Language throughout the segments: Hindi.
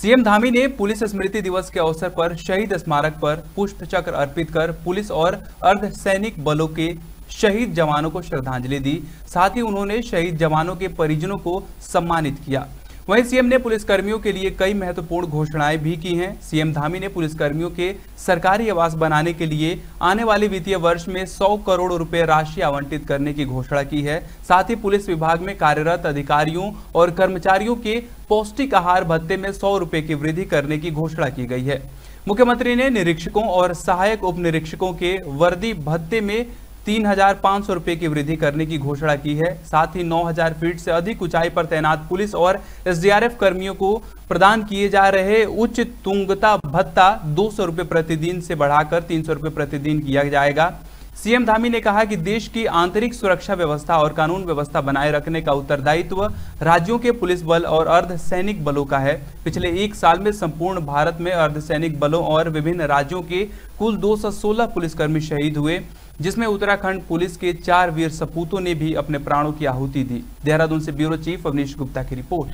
सीएम धामी ने पुलिस स्मृति दिवस के अवसर पर शहीद स्मारक पर पुष्प चक्र अर्पित कर पुलिस और अर्धसैनिक बलों के शहीद जवानों को श्रद्धांजलि दी। साथ ही उन्होंने शहीद जवानों के परिजनों को सम्मानित किया। वहीं सीएम ने पुलिसकर्मियों के लिए कई महत्वपूर्ण घोषणाएं भी की हैं। सीएम धामी ने पुलिसकर्मियों के सरकारी आवास बनाने के लिए आने वाले वित्तीय वर्ष में 100 करोड़ रुपए राशि आवंटित करने की घोषणा की है। साथ ही पुलिस विभाग में कार्यरत अधिकारियों और कर्मचारियों के पौष्टिक आहार भत्ते में 100 रुपए की वृद्धि करने की घोषणा की गई है। मुख्यमंत्री ने निरीक्षकों और सहायक उप निरीक्षकों के वर्दी भत्ते में 3,500 रुपए की वृद्धि करने की घोषणा की है। साथ ही 9,000 फीट से अधिक ऊंचाई पर तैनात पुलिस और एसडीआरएफ कर्मियों को प्रदान किए जा रहे उच्च तुंगता भत्ता 200 रुपए प्रतिदिन से बढ़ाकर 300 रुपए प्रतिदिन किया जाएगा। सीएम धामी ने कहा कि देश की आंतरिक सुरक्षा व्यवस्था और कानून व्यवस्था बनाए रखने का उत्तरदायित्व राज्यों के पुलिस बल और अर्धसैनिक बलों का है। पिछले 1 साल में संपूर्ण भारत में अर्धसैनिक बलों और विभिन्न राज्यों के कुल 216 पुलिसकर्मी शहीद हुए, जिसमें उत्तराखंड पुलिस के 4 वीर सपूतों ने भी अपने प्राणों की आहुति दी। देहरादून से ब्यूरो चीफ अवनीश गुप्ता की रिपोर्ट।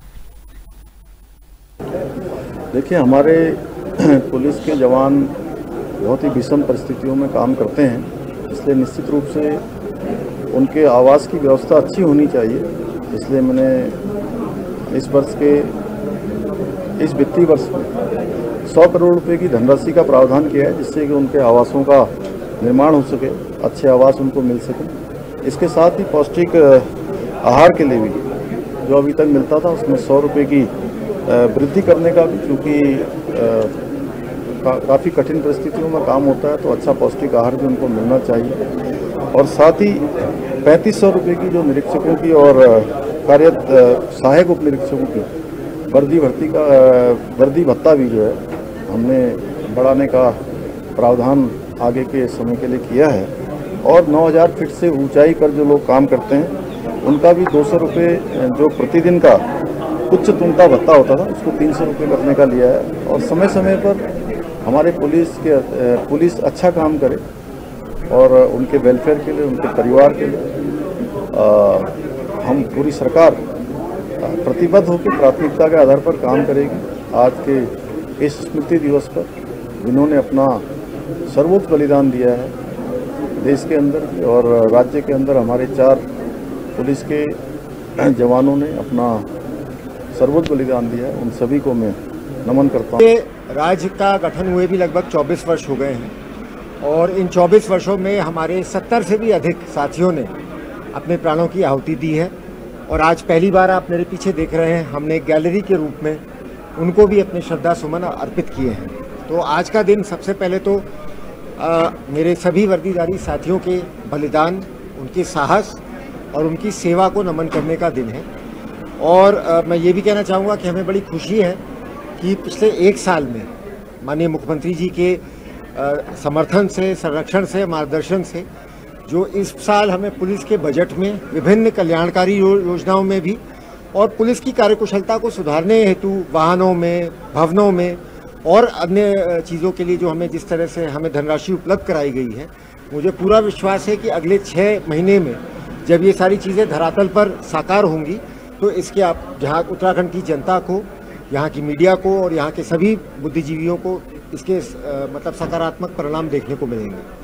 देखिए, हमारे पुलिस के जवान बहुत ही विषम परिस्थितियों में काम करते हैं, इसलिए निश्चित रूप से उनके आवास की व्यवस्था अच्छी होनी चाहिए। इसलिए मैंने इस वर्ष के इस वित्तीय वर्ष में 100 करोड़ रुपए की धनराशि का प्रावधान किया है, जिससे कि उनके आवासों का निर्माण हो सके, अच्छे आवास उनको मिल सके। इसके साथ ही पौष्टिक आहार के लिए भी जो अभी तक मिलता था उसमें 100 रुपये की वृद्धि करने का भी, क्योंकि काफ़ी कठिन परिस्थितियों में काम होता है तो अच्छा पौष्टिक आहार भी उनको मिलना चाहिए। और साथ ही 3500 रुपये की जो निरीक्षकों की और कार्यरत सहायक उप निरीक्षकों की वर्दी भत्ता भी जो है हमने बढ़ाने का प्रावधान आगे के समय के लिए किया है। और 9,000 फीट से ऊंचाई पर जो लोग काम करते हैं उनका भी 200 रुपये जो प्रतिदिन का उच्च तुंगता भत्ता होता था उसको 300 रुपये करने का लिया है। और समय समय पर हमारे पुलिस अच्छा काम करे और उनके वेलफेयर के लिए, उनके परिवार के लिए हम पूरी सरकार प्रतिबद्ध होकर प्राथमिकता के आधार पर काम करेगी। आज के इस स्मृति दिवस पर जिन्होंने अपना सर्वोच्च बलिदान दिया है देश के अंदर और राज्य के अंदर, हमारे 4 पुलिस के जवानों ने अपना सर्वोच्च बलिदान दिया है, उन सभी को मैं नमन करता हूँ। राज्य का गठन हुए भी लगभग 24 वर्ष हो गए हैं और इन 24 वर्षों में हमारे 70 से भी अधिक साथियों ने अपने प्राणों की आहुति दी है। और आज पहली बार आप मेरे पीछे देख रहे हैं, हमने एक गैलरी के रूप में उनको भी अपने श्रद्धा सुमन अर्पित किए हैं। तो आज का दिन सबसे पहले तो मेरे सभी वर्दीधारी साथियों के बलिदान, उनके साहस और उनकी सेवा को नमन करने का दिन है। और मैं ये भी कहना चाहूँगा कि हमें बड़ी खुशी है कि पिछले 1 साल में माननीय मुख्यमंत्री जी के समर्थन से, संरक्षण से, मार्गदर्शन से जो इस साल हमें पुलिस के बजट में विभिन्न कल्याणकारी योजनाओं में भी और पुलिस की कार्यकुशलता को सुधारने हेतु वाहनों में, भवनों में और अन्य चीज़ों के लिए जो हमें जिस तरह से हमें धनराशि उपलब्ध कराई गई है, मुझे पूरा विश्वास है कि अगले 6 महीने में जब ये सारी चीज़ें धरातल पर साकार होंगी तो इसके आप जहाँ उत्तराखंड की जनता को, यहाँ की मीडिया को और यहाँ के सभी बुद्धिजीवियों को इसके मतलब सकारात्मक परिणाम देखने को मिलेंगे।